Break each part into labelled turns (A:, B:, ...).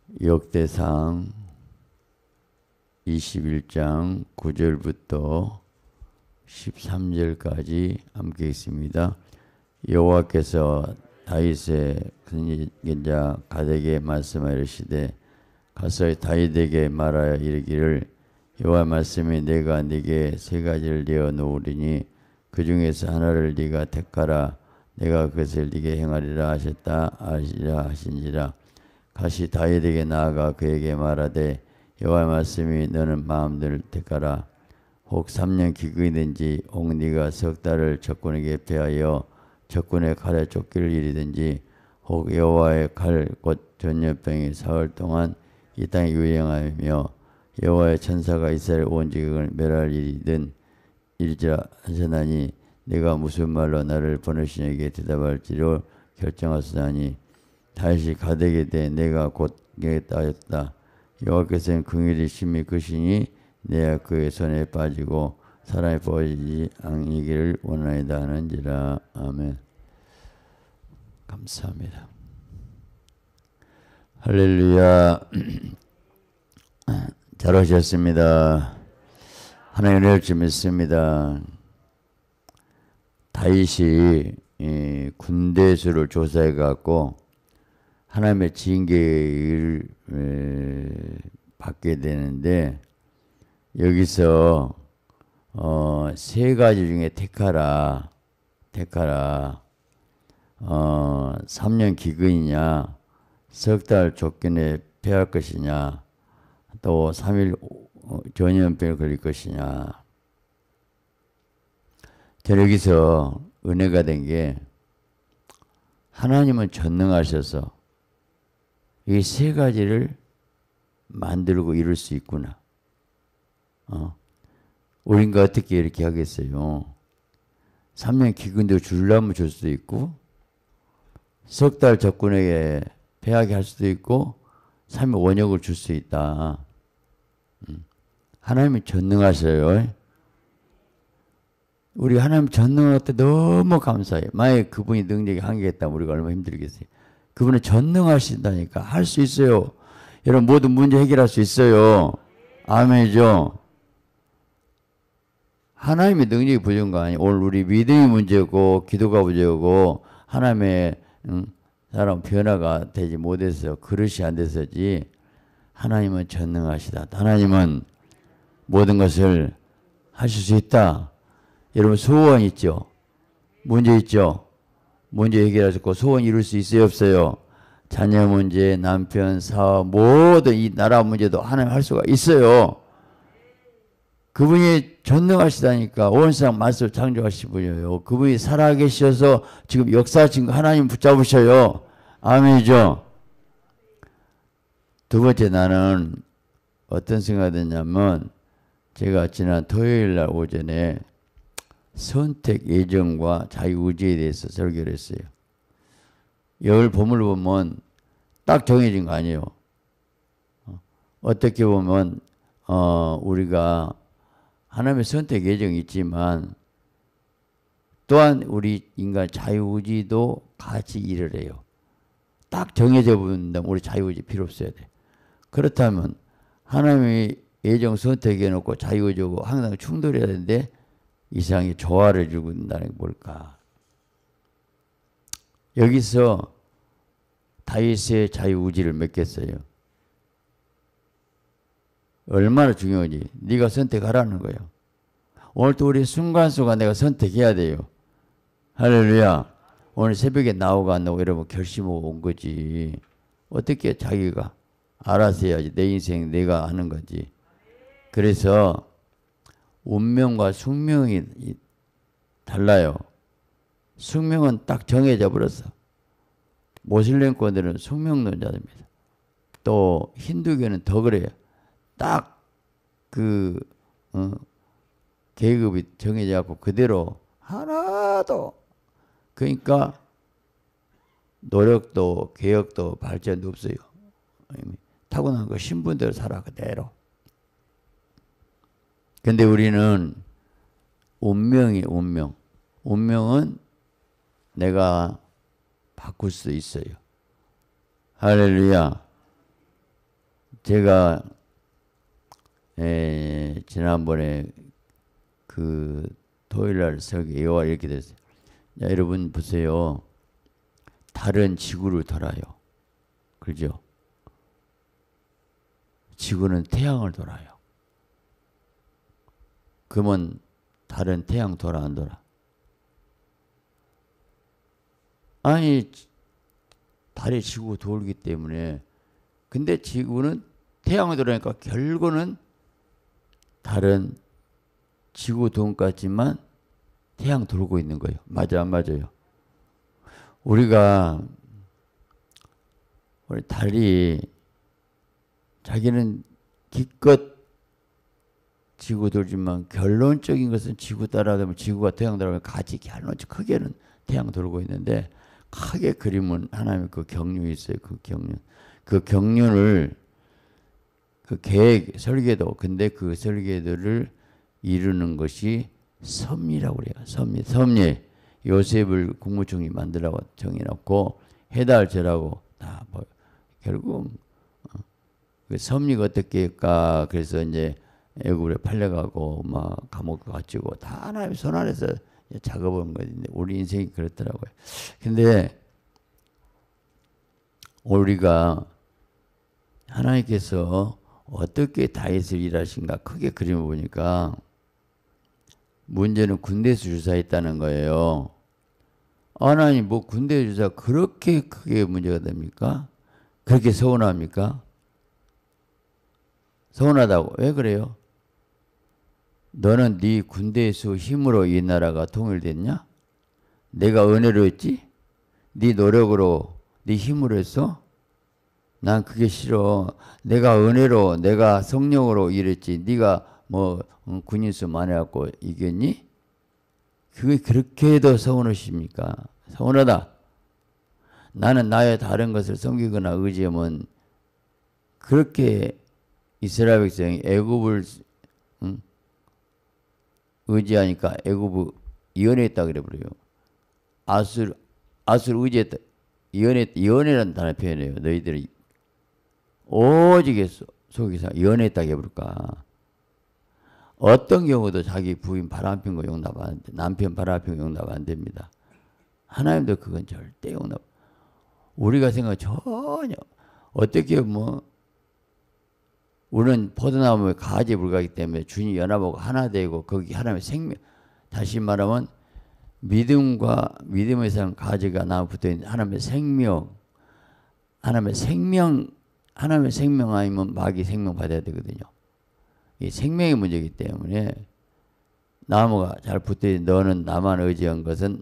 A: 역대상 21장 9절부터 13절까지 함께 있습니다. 여호와께서 다윗의 선지자 갓에게 말씀하시되 가서 다윗에게 말하여 이르기를 여호와 말씀이 내가 네게 세 가지를 내어 놓으리니 그 중에서 하나를 네가 택하라. 내가 그것을 네게 행하리라 하셨다 하시라 하신지라. 다시 다윗에게 나아가 그에게 말하되 여호와의 말씀이 너는 마음대로 택하라. 혹 3년 기근이든지 혹 네가 석 달을 적군에게 패하여 적군의 칼에 쫓길 일이든지 혹 여호와의 칼 곧 전염병이 사흘 동안 이 땅에 유행하며 여호와의 천사가 이스라엘 온 지경을 멸할 일이든 일이라 하셨나니 네가 무슨 말로 나를 보내시냐에게 대답할지로 결정하시나니 다시 갓에게 대해 내가 곧 하겠다 하였다. 여호와께서는 긍휼히 심히 크시니 내가 그의 손에 빠지고 사람이 빠지지 아니기를 원하이다 하는지라. 아멘. 감사합니다. 할렐루야. 잘 오셨습니다. 하나님 은혜를 좀 믿습니다. 다윗이 군대 수를 조사해 갖고 하나님의 징계를 받게 되는데 여기서 세 가지 중에 택하라. 3년 기근이냐, 석 달 쫓겨내 패할 것이냐, 또 3일 전염병에 걸릴 것이냐. 저 여기서 은혜가 된 게 하나님은 전능하셔서 이 세 가지를 만들고 이룰 수 있구나. 우리가 어떻게 이렇게 하겠어요? 3년 기근도 주려면 줄 수도 있고 석 달 적군에게 패하게 할 수도 있고 3일 원역을 줄 수 있다. 하나님이 전능하셔요. 우리 하나님 전능할 때 너무 감사해요. 만약에 그분이 능력이 한계가 있다면 우리가 얼마나 힘들겠어요. 그분은 전능하신다니까 할 수 있어요. 여러분 모든 문제 해결할 수 있어요. 아멘이죠. 하나님의 능력이 부족한 거 아니에요. 오늘 우리 믿음이 문제고 기도가 부족하고 하나님의 사람 변화가 되지 못해서 그릇이 안 돼서지 하나님은 전능하시다. 하나님은 모든 것을 하실 수 있다. 여러분 소원 있죠? 문제 있죠? 문제 해결하셨고 소원 이룰 수 있어요? 없어요? 자녀 문제, 남편, 사업 모든 이 나라 문제도 하나님 할 수가 있어요. 그분이 전능하시다니까. 온 세상 만수를 창조하신 분이에요. 그분이 살아계셔서 지금 역사하신 거 하나님 붙잡으셔요. 아멘이죠. 두 번째 나는 어떤 생각이 드냐면 제가 지난 토요일 날 오전에 선택, 예정과 자유의지에 대해서 설교를 했어요. 여기 본문을 보면 딱 정해진 거 아니에요. 어떻게 보면 우리가 하나님의 선택 예정이 있지만 또한 우리 인간 자유의지도 같이 일을 해요. 딱 정해져 본다면 우리 자유의지 필요 없어야 돼. 그렇다면 하나님이 예정 선택해 놓고 자유의지하고 항상 충돌해야 되는데 이 세상에 조화를 주고 있다는 게 뭘까? 여기서 다윗의 자유의지를 맺겠어요. 얼마나 중요하지? 네가 선택하라는 거예요. 오늘도 우리 순간순간 내가 선택해야 돼요. 할렐루야. 오늘 새벽에 나오고 안 나오고 여러분 결심하고 온 거지. 어떻게 자기가 알아서 해야지. 내 인생 내가 하는 거지. 그래서 운명과 숙명이 달라요. 숙명은 딱 정해져 버렸어. 모슬렘권들은 숙명론자입니다. 또 힌두교는 더 그래요. 딱 그 계급이 정해져 갖고 그대로 하나도 그러니까 노력도 개혁도 발전도 없어요. 타고난 거 신분대로 살아 그대로. 근데 우리는 운명이 운명. 운명은 내가 바꿀 수 있어요. 할렐루야. 제가 지난번에 그 토요일날 설계 여와 이렇게 됐어요. 자, 여러분 보세요. 달은 지구를 돌아요. 그죠? 지구는 태양을 돌아요. 그러면 달은 태양 돌아 안 돌아? 아니 달이 지구 돌기 때문에. 근데 지구는 태양을 돌아니까 결국은 달은 지구 돈 같지만 태양 돌고 있는 거예요. 맞아 안 맞아요? 우리 달이 자기는 기껏 지구 돌지만 결론적인 것은 지구 따라가면 지구가 태양 따라가면 같이 결론적 크게는 태양 돌고 있는데 크게 그림은 하나님의 그 경륜이 있어요. 그 경륜을 그 계획 설계도 근데 그 설계도를 이루는 것이 섭리라고 그래요. 섭리. 요셉을 국무총리 만들라고 정해놓고 해달제라고 다 뭐 결국 그 섭리가 어떻게 할까 그래서 이제 애굽에 팔려가고 막 감옥 갇히고 다 하나님 손 안에서 작업한 거인데 우리 인생이 그렇더라고요. 근데 우리가 하나님께서 어떻게 다윗을 일하신가 크게 그림을 보니까 문제는 군대에서 주사했다는 거예요. 하나님 뭐 군대 주사 그렇게 크게 문제가 됩니까? 그렇게 서운합니까? 서운하다고. 왜 그래요? 너는 네 군대에서 힘으로 이 나라가 통일됐냐? 내가 은혜로 했지? 네 노력으로 네 힘으로 했어? 난 그게 싫어. 내가 은혜로 내가 성령으로 일했지. 네가 뭐 군인수 많아갖고 이겼니? 그게 그렇게 더 서운하십니까? 서운하다. 나는 나의 다른 것을 섬기거나 의지하면 그렇게 이스라엘 백성이 애굽을 의지하니까 애굽을 이혼했다 그래 버려요. 아수를 의지했다. 이혼이라는 단어 표현해요. 너희들이 오직 속이서 이혼했다 해볼까? 어떤 경우도 자기 부인 바람핀 거 용납 안 돼. 남편 바람핀 거 용납 안 됩니다. 하나님도 그건 절대 용납. 우리가 생각 전혀 어떻게 뭐 우리는 포도나무에 가지 불가기 때문에 주님 연합하고 하나 되고 거기 하나님의 생명. 다시 말하면 믿음의 상 가지가 나무 붙어 있는 하나님의 생명. 하나님의 생명 아니면 마귀 생명 받아야 되거든요. 이 생명의 문제이기 때문에 나무가 잘 붙어있는 너는 나만 의지한 것은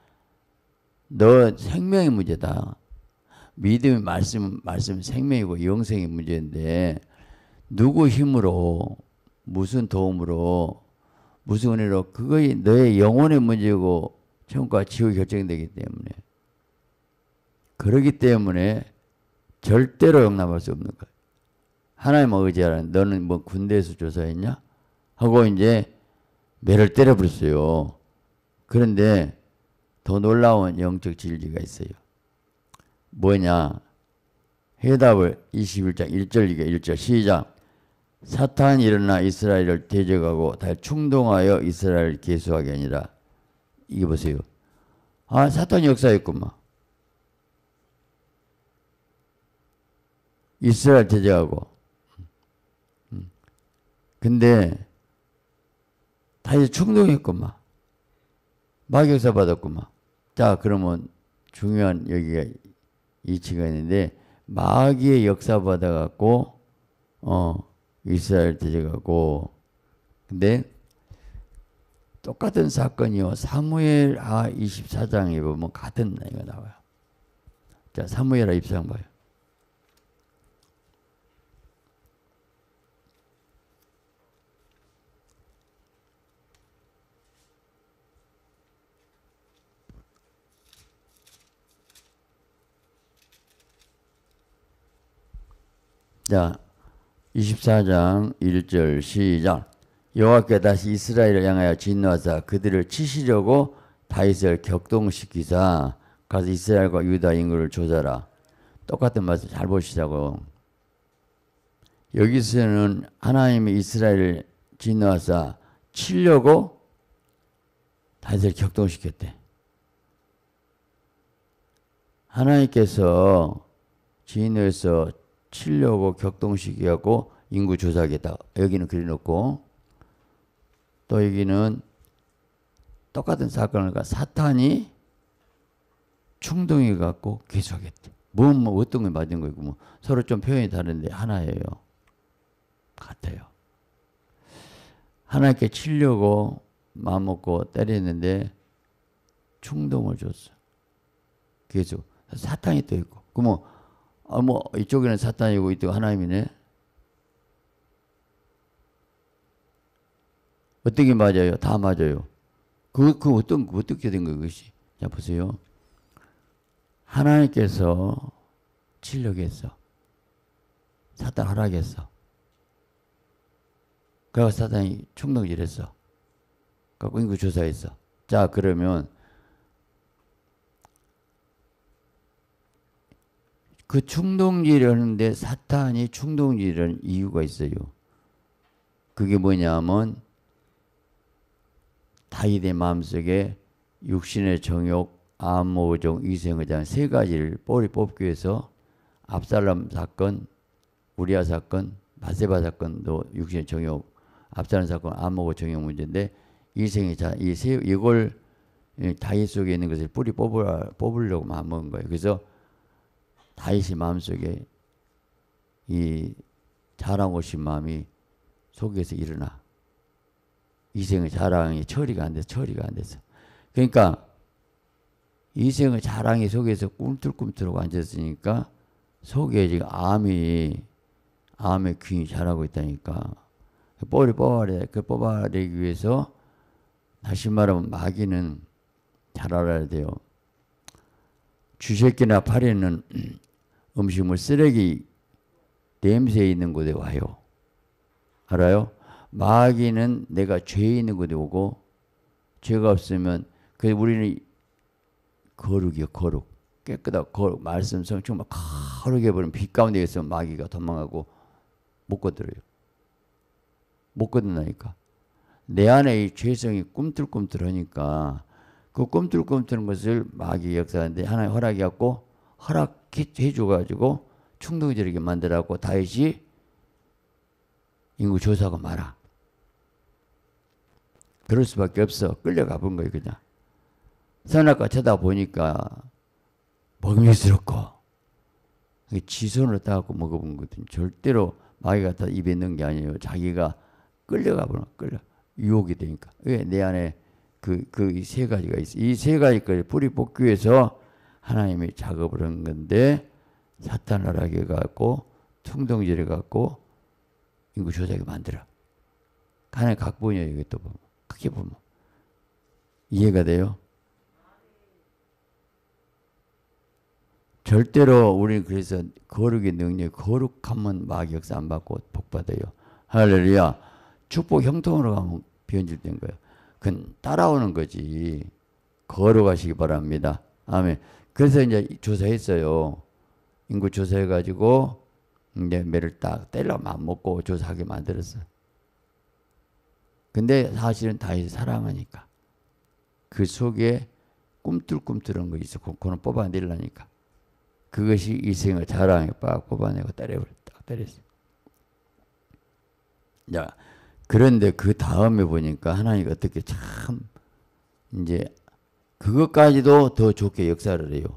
A: 너 생명의 문제다. 믿음의 말씀 생명이고 영생의 문제인데 누구 힘으로 무슨 도움으로 무슨 은혜로 그거이 너의 영혼의 문제고 천국과 지옥이 결정되기 때문에 그러기 때문에 절대로 용납할 수 없는 거예요. 하나님만 의지하라는 너는 뭐 군대에서 조사했냐? 하고 이제 매를 때려버렸어요. 그런데 더 놀라운 영적 진리가 있어요. 뭐냐? 해답을 21장 1절 이게 1절 시작. 사탄이 일어나 이스라엘을 대적하고 다 충동하여 이스라엘을 계수하게 아니라 이게 보세요. 아 사탄 역사였구만. 이스라엘 대적하고 근데 다시 충동했구만. 마격사 받았구만. 자 그러면 중요한 여기가 이치가 있는데 마귀의 역사 받아갖고 이스라엘 대적하고 근데 똑같은 사건이요. 사무엘하 24장에 보면 같은 내용이 나와요. 자 사무엘하 24장 봐요. 자 24장 1절 시작. 여호와께 다시 이스라엘을 향하여 진노하사 그들을 치시려고 다윗을 격동시키사 가서 이스라엘과 유다 인구를 조사라. 똑같은 말씀 잘 보시자고. 여기서는 하나님이 이스라엘을 진노하사 치려고 다윗을 격동시켰대. 하나님께서 진노해서 치려고 격동시키고 인구 조사하겠다. 여기는 그려놓고 또 여기는 똑같은 사건을 사탄이 충동해 갖고 계속했대. 뭐 어떤 게 맞은 거고 뭐 서로 좀 표현이 다른데 하나예요. 같아요. 하나님께 치려고 마음먹고 때렸는데 충동을 줬어. 계속 사탄이 또 있고 그러면 뭐 이쪽에는 사탄이고 이쪽 하나님이네. 어떤 게 맞아요? 다 맞아요. 어떻게 된 거예요, 그것이? 자, 보세요. 하나님께서 치려고 했어. 사탄 하락했어. 그래서 사탄이 충동질 했어. 그래서 인구 조사했어. 자, 그러면 그 충동질을 하는데 사탄이 충동질을 하는 이유가 있어요. 그게 뭐냐면 다윗의 마음속에 육신의 정욕, 암모종, 이생의장 세 가지를 뽑기 위해서 압살롬 사건, 우리아 사건, 바세바 사건도 육신의 정욕, 압살롬 사건, 암모고 정욕 문제인데 이생의 자, 이걸 다윗 속에 있는 것을 뿌리 뽑으려고 마음먹은 거예요. 그래서 다윗의 마음속에 이 자랑하고 싶은 마음이 속에서 일어나. 이생의 자랑이 처리가 안 돼서. 그러니까 이생의 자랑이 속에서 꿈틀꿈틀하고 앉았으니까 속에 지금 암의 균이 자라고 있다니까. 뿌리 뽑아내기 위해서 다시 말하면 마귀는 잘 알아야 돼요. 쥐새끼나 파리는 음식물 쓰레기 냄새 있는 곳에 와요. 알아요? 마귀는 내가 죄 있는 곳에 오고 죄가 없으면 그래서 우리는 거룩이요. 거룩. 깨끗하고 거룩. 말씀 성청 막 거룩해 버리면 빛 가운데 있으면 마귀가 도망가고 못 거들어요. 못 거든다니까. 내 안에 이 죄성이 꿈틀꿈틀하니까 그 꿈틀꿈틀한 것을 마귀 역사하는데 하나님 허락해갖고 허락해줘가지고 충동적이게 만들어갖고 다윗이 인구 조사하고 말아. 그럴 수밖에 없어. 끌려가 본 거예요, 그냥. 선악과 쳐다보니까 먹음직스럽고 지손으로 따갖고 먹어본 거거든요. 절대로 마귀가 다 입에 넣은 게 아니에요. 자기가 끌려가 보는 끌려. 유혹이 되니까. 왜? 내 안에 그 세 가지가 있어. 이 세 가지까지 뿌리 뽑기 위해서 하나님이 작업을 한 건데 사탄을 하게 해갖고 충동질해 갖고 인구 조작이 만들어. 하나의 각본이에요. 이것도 보면. 크게 보면. 이해가 돼요? 절대로 우리는 그래서 거룩의 능력, 거룩하면 마귀 역사 안 받고 복 받아요. 할렐루야. 축복 형통으로 가면 변질된 거예요. 그건 따라오는 거지. 거룩하시기 바랍니다. 아멘. 그래서 이제 조사했어요. 인구 조사해가지고 이제 매를 딱 때려 맘먹고 조사하게 만들었어요. 근데 사실은 다윗을 사랑하니까 그 속에 꿈틀꿈틀한 거 있어. 그거는 뽑아내려니까. 그것이 이생을 자랑에 빡 뽑아내고 딱 때렸어요. 자, 그런데 그 다음에 보니까 하나님이 어떻게 참 이제 그것까지도 더 좋게 역사를 해요.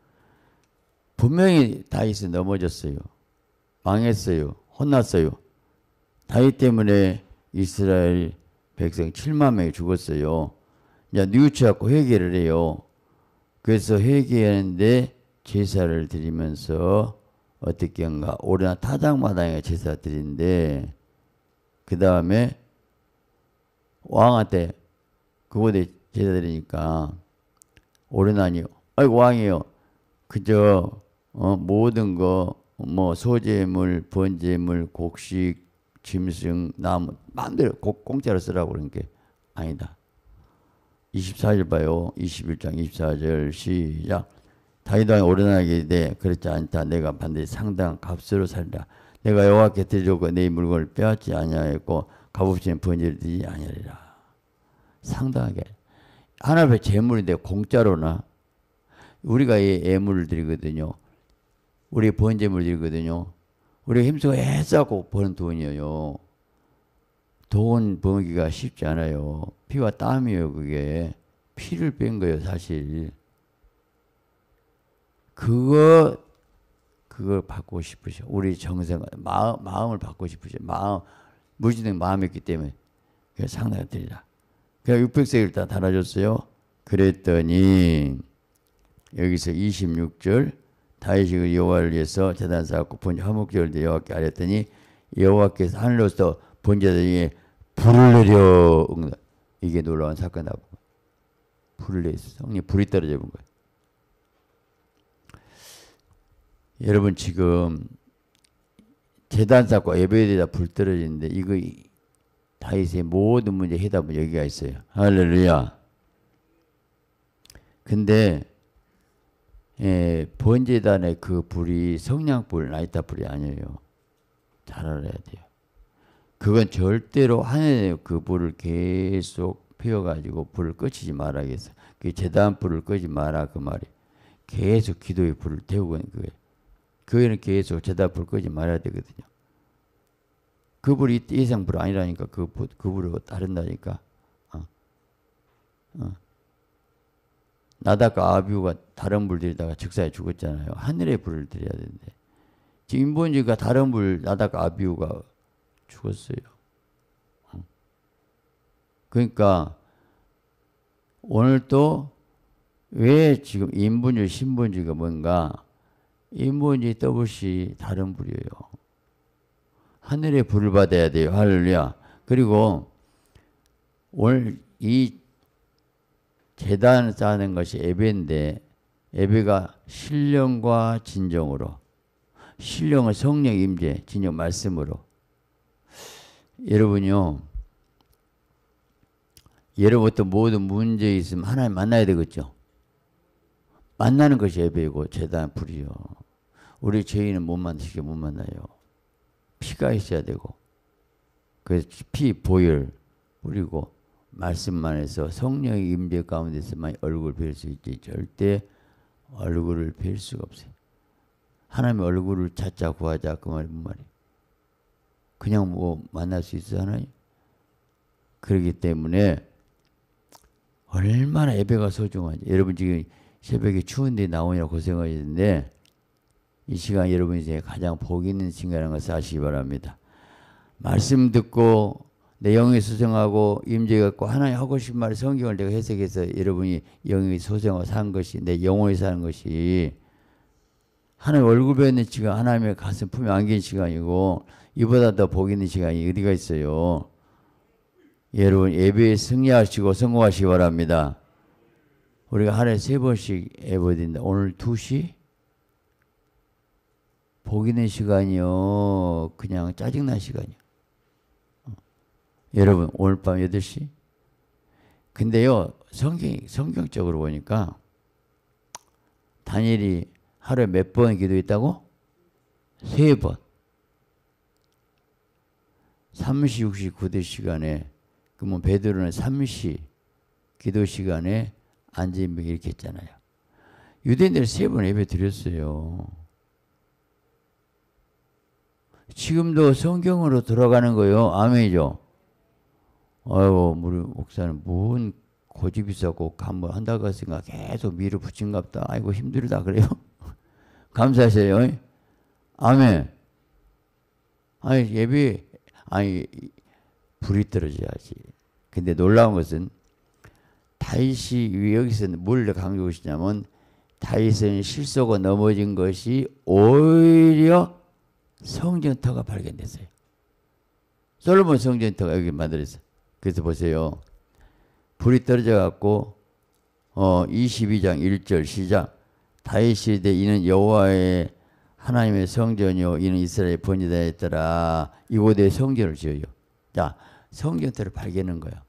A: 분명히 다윗이 넘어졌어요. 망했어요. 혼났어요. 다윗 때문에 이스라엘 백성 7만 명이 죽었어요. 이제 뉘우쳐갖고 회개를 해요. 그래서 회개하는데 제사를 드리면서 어떻게 한가? 오르나 타작마당에 제사 드린데 그 다음에 왕한테 그곳에 제사 드리니까 오르나니 아이고 왕이요. 그저 모든 거 뭐 소재물, 번제물, 곡식, 짐승, 나무 마음대로 공짜로 쓰라고 그런 게 아니다. 24절 봐요. 21장 24절 시작. 다윗 왕이 오르나에게 이르되 그렇지 않다. 내가 반드시 상당한 값으로 살리라. 내가 여호와께 드리려고 내 물건을 빼앗지 아니하였고 값없이는 번제를 드리지 아니하리라. 상당하게 하나님 앞에 제물인데 공짜로나 우리가 이 예물을 드리거든요. 우리 번제물 드리거든요. 우리가 힘쓰고 애쓰고 버는 돈이에요. 돈 버기가 쉽지 않아요. 피와 땀이에요. 그게 피를 뺀 거예요. 사실 그걸 받고 싶으셔. 우리 정성 마음을 받고 싶으셔. 마음 무지된 마음이었기 때문에 그래서 상당히 드리라. 그래서 600세기를 다 달아줬어요. 그랬더니 여기서 26절 다윗이 여호와를 위해서 제단 쌓았고 번제 화목제를 여호와께 아뢰었더니 여호와께서 하늘로서 번제자에게 불을 내려 이게 놀라운 사건이다. 불을 내렸어. 성령이 불이 떨어져 본 거예요. 여러분 지금 제단 쌓고 예배에다 불 떨어지는데 이거 다윗의 모든 문제 해답은 여기가 있어요. 할렐루야. 근데 번제단의 그 불이 성냥불, 나이타 불이 아니에요. 잘 알아야 돼요. 그건 절대로 하늘에 그 불을 계속 피워가지고 불을 꺼치지 말아야겠어. 그 제단 불을 끄지 마라 그 말이. 계속 기도의 불을 태우고 있는 거예요. 교회는 계속 제단 불 끄지 말아야 되거든요. 그 불이 예상 불 아니라니까 그 불을 따른다니까. 나답과 아비후가 다른 불 들이다가 즉사에 죽었잖아요. 하늘의 불을 드려야 되는데 지금 인본주의가 다른 불 나답과 아비후가 죽었어요. 그러니까 오늘 또 왜 지금 인본주의 신본주의가 뭔가 인본주의 더블이 다른 불이에요. 하늘의 불을 받아야 돼요. 할렐루야. 그리고 오늘 이 제단을 쌓는 것이 예배인데 예배가 신령과 진정으로 신령은 성령 임재 진정 말씀으로 여러분요 예로부터 모든 문제 있으면 하나님 만나야 되겠죠. 만나는 것이 예배이고 제단 불이요. 우리 죄인은 못 만나요. 피가 있어야 되고 그래서 피 보혈 뿌리고 말씀만 해서 성령의 임재 가운데서만 얼굴을 뵐 수 있지 절대 얼굴을 뵐 수가 없어요. 하나님의 얼굴을 찾자 구하자 그 말이 뭔 말이에요. 그냥 뭐 만날 수 있어 하나님? 그렇기 때문에 얼마나 예배가 소중한지. 여러분 지금 새벽에 추운데 나오느라 고생하시는데 이 시간 여러분 인생에 가장 복 있는 시간이라는 것을 아시기 바랍니다. 말씀 듣고 내 영이 소생하고 임재가 있고 하나님 하고 싶은 말 성경을 내가 해석해서 여러분이 영이 소생하고 사는 것이 내 영혼이 사는 것이 하나님 얼굴 뵙는 시간 하나님의 가슴 품에 안긴 시간이고 이보다 더 복 있는 시간이 어디가 있어요. 여러분 예배에 승리하시고 성공하시기 바랍니다. 우리가 하루에 3번씩 예배드린다. 오늘 2시? 복 있는 시간이요. 그냥 짜증난 시간이요. 여러분 오늘 밤 8시? 근데요 성경적으로 보니까 다니엘이 하루에 몇 번 기도했다고? 3번. 3시, 6시, 9대 시간에 그러면 베드로는 3시 기도 시간에 앉아있는 이렇게 했잖아요. 유대인들은 3번 예배 드렸어요. 지금도 성경으로 돌아가는 거예요. 아멘이죠. 아이고 우리 목사는 뭔 고집이 있었고 한번 한다고 생각 계속 미루 붙인갑다. 아이고 힘들다 그래요. 감사하세요. 아멘. 아니 예배 불이 떨어져야지. 근데 놀라운 것은 다윗이 여기서 뭘 강조하고 싶냐면 다윗은 실속고 넘어진 것이 오히려 성전터가 발견됐어요. 솔로몬 성전터가 여기 만들었어요. 그래서 보세요. 불이 떨어져 갖고 22장 1절 시작. 다윗 시대 이는 여호와의 하나님의 성전이요 이는 이스라엘 번제다 했더라. 이곳에 성전을 지어요. 자, 성전터를 발견한 거예요.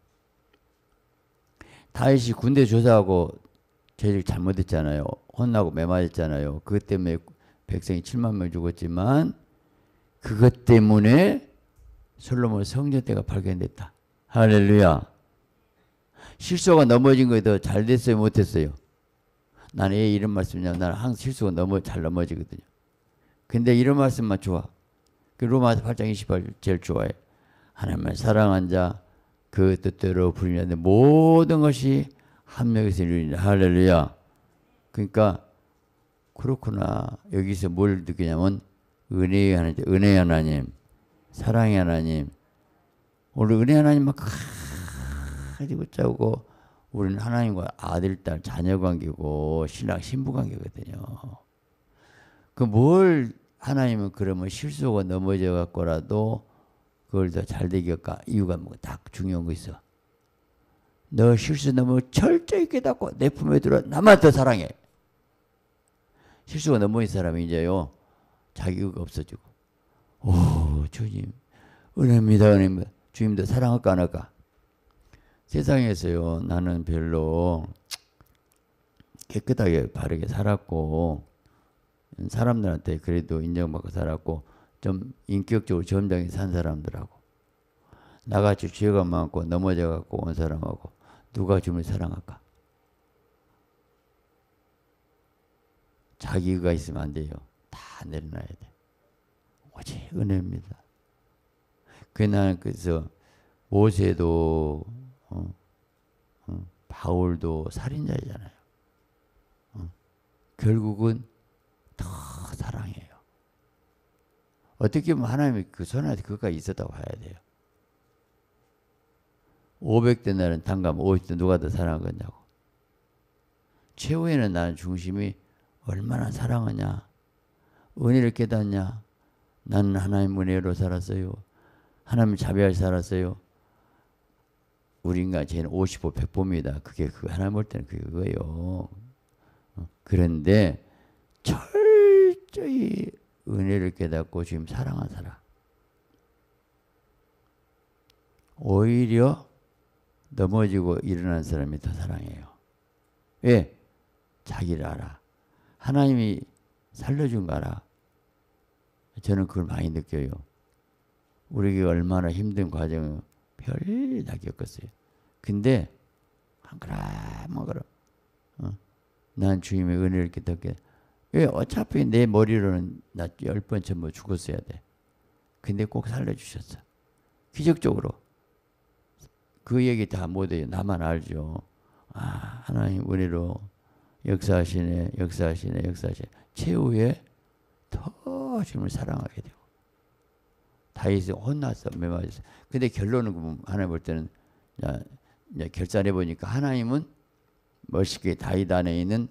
A: 다윗이 군대 조사하고 죄를 잘못했잖아요. 혼나고 매맞았잖아요. 그것 때문에 백성이 7만 명 죽었지만 그것 때문에 솔로몬 성전대가 발견됐다. 할렐루야. 실수가 넘어진 거에 더 잘 됐어요, 못했어요? 나는 왜 이런 말씀이냐? 나는 항상 실수가 잘 넘어지거든요. 근데 이런 말씀만 좋아. 그 로마서 8장 28절 제일 좋아해. 하나님을 사랑한 자 그 뜻대로 부르는데 모든 것이 한 명에서 이루리라. 할렐루야. 그러니까 그렇구나. 여기서 뭘 느끼냐면 은혜의 하나님, 은혜의 하나님, 사랑의 하나님. 우리 은혜 하나님만 가지고 짜고 우리는 하나님과 아들, 딸, 자녀 관계고 신랑, 신부 관계거든요. 그 뭘 하나님은 그러면 실수가 넘어져 갖고라도 그걸 더 잘 되게 할까? 이유가 뭐 딱 중요한 거 있어. 너 실수 넘어 철저히 깨닫고 내 품에 들어 나만 더 사랑해. 실수가 넘어진 사람이 이제요 자기가 없어지고 오 주님 은혜입니다 은혜입니다. 주님도 사랑할까 안 할까? 세상에서요 나는 별로 깨끗하게 바르게 살았고 사람들한테 그래도 인정받고 살았고 좀 인격적으로 점잖게 산 사람들하고 나같이 죄가 많고 넘어져 갖고 온 사람하고 누가 주님을 사랑할까? 자기가 있으면 안 돼요. 다 내려놔야 돼. 오직 은혜입니다. 그래서 모세도 바울도 살인자잖아요. 결국은 더 사랑해요. 어떻게 보면 하나님이 그 손안에 그것까지 있었다고 봐야 돼요. 500데나리온 단감 50대 누가 더 사랑한 거냐고. 최후에는 나는 중심이 얼마나 사랑하냐. 은혜를 깨닫냐. 나는 하나님 은혜로 살았어요. 하나님 자비하게 살았어요. 우리 인간 쟤는 55, 100보입니다. 그게 하나님 볼 때는 그거예요. 그런데 철저히 은혜를 깨닫고 지금 사랑한 사람. 오히려 넘어지고 일어난 사람이 더 사랑해요. 왜? 자기를 알아. 하나님이 살려준 거 알아. 저는 그걸 많이 느껴요. 우리에게 얼마나 힘든 과정을 별일 다 겪었어요. 근데 한 걸음 한 걸음 난 주님의 은혜를 깨닫게. 왜? 어차피 내 머리로는 나 10번 전부 죽었어야 돼. 근데 꼭 살려주셨어. 기적적으로. 그 얘기 다 못해요. 나만 알죠. 아, 하나님 은혜로 역사하시네. 최후에 더 주님을 사랑하게 되고. 다윗이 혼났어. 매맞았어. 근데 결론은 하나님 볼 때는 이제 결산해 보니까 하나님은 멋있게 다윗 안에 있는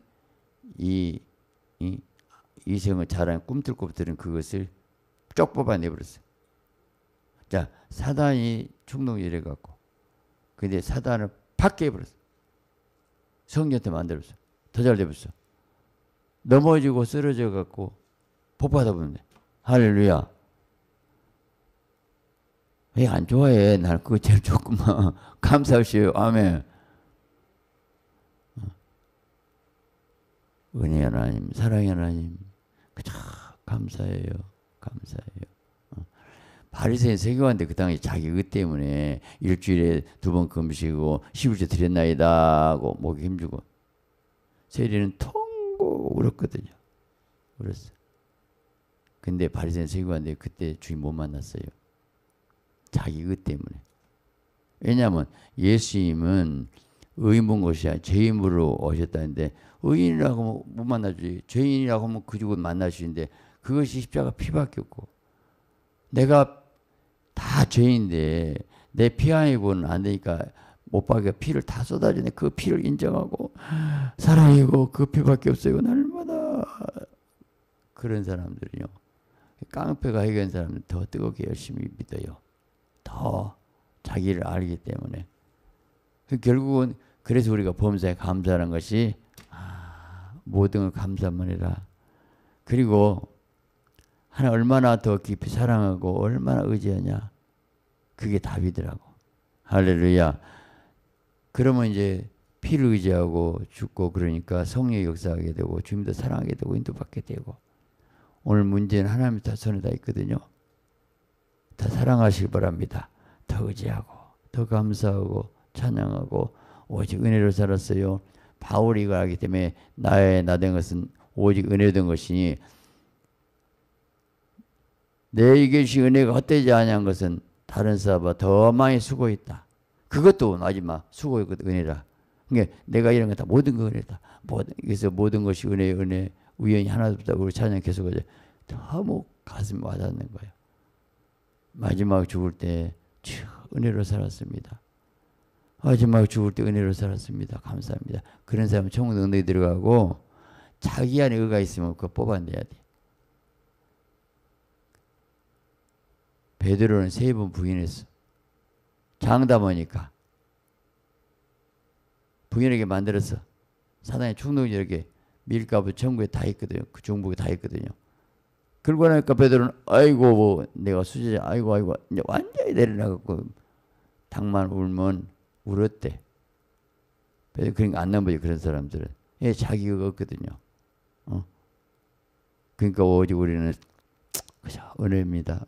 A: 이성을 자랑 꿈틀꿈틀은 그것을 쪽 뽑아내버렸어요. 자, 사단이 충동이래 갖고. 근데 사단을 팍 깨버렸어. 성령한테 만들었어. 더 잘 돼버렸어. 넘어지고 쓰러져 갖고 복받아 보는데. 할렐루야. 왜 안 좋아해? 난 그거 제일 좋구만. 감사하시오. 아멘. 은혜 하나님, 사랑의 하나님, 그저 감사해요. 바리새인 세교관데 그 당시 자기 의 때문에 일주일에 2번 금식이고 11조 드렸나이다 하고 목에 힘주고 세리는 통고 울었거든요. 울었어. 근데 바리새인 세교관데 그때 주님 못 만났어요. 자기 의 때문에. 왜냐하면 예수님은 의인 것이 죄인으로 오셨다는데 의인이라고 못 만나주지. 죄인이라고 하면 그 죽은 만나시는데 그것이 십자가 피밖에 없고 내가 다 죄인데 내 피 아니고는 안 되니까 못 박여 피를 다 쏟아지네. 그 피를 인정하고 사랑이고 그 피밖에 없어요. 날마다 그런 사람들은요. 깡패가 해결한 사람은 더 뜨겁게 열심히 믿어요. 더 자기를 알기 때문에. 결국은 그래서 우리가 범사에 감사하는 것이 모든 걸 감사만 해라. 그리고 하나 얼마나 더 깊이 사랑하고 얼마나 의지하냐. 그게 답이더라고. 할렐루야. 그러면 이제 피를 의지하고 죽고 그러니까 성령이 역사하게 되고 주님도 사랑하게 되고 인도받게 되고 오늘 문제는 하나님 다 손에 다 있거든요. 더 사랑하시기 바랍니다. 더 의지하고 더 감사하고 찬양하고 오직 은혜로 살았어요. 바울이 이걸 알기 때문에 나 된 것은 오직 은혜로 된 것이니 내게 주신 은혜가 헛되지 아니한 것은 다른 사람보다 더 많이 수고했다. 그것도 마지막 수고했거든. 은혜라. 그러니까 내가 이런 거 다 모든 거 은혜다. 그래서 모든 것이 은혜 우연히 하나도 없다. 우리 찬양 계속하자. 너무 가슴 와닿는 거예요. 마지막 죽을 때 은혜로 살았습니다. 마지막 죽을 때 은혜로 살았습니다. 감사합니다. 그런 사람은 천국 능력이 들어가고 자기 안에 의가 있으면 그거 뽑아내야 돼. 베드로는 3번 부인했어. 장담하니까. 부인에게 만들었어. 사단의 충동이 이렇게 밀가부 천국에 다 있거든요. 그 중국에 다 있거든요. 그러고 나니까 베드로는 아이고 뭐 내가 수제자 아이고 이제 완전히 내려나갖고 닭만 울면 울었대. 베드로 그러니까 안 넘어져 그런 사람들은. 예, 자기가 없거든요. 그러니까 오직 우리는 그죠 은혜입니다.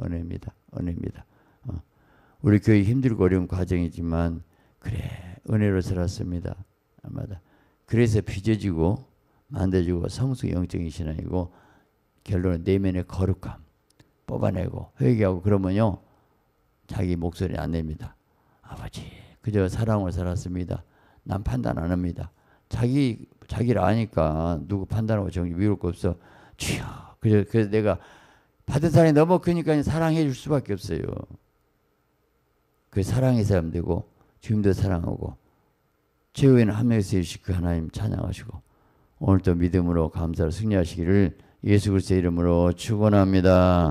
A: 우리 교회 힘들고 어려운 과정이지만 그래 은혜로 살았습니다. 아마다. 그래서 빚어지고 만들어지고 성숙 영적인 신앙이고 결론은 내면의 거룩함 뽑아내고 회개하고 그러면요 자기 목소리 안 냅니다. 아버지 그저 사랑으로 살았습니다. 난 판단 안 합니다. 자기를 아니까 누구 판단하고 정리 미룰 거 없어. 주여 그래서 내가 받은 사랑이 너무 크니까 사랑해 줄 수밖에 없어요. 그 사랑해서 하면 되고 주님도 사랑하고 최후에는 한 명에서 주실 그 하나님 찬양하시고 오늘도 믿음으로 감사로 승리하시기를 예수 그리스도의 이름으로 축원합니다.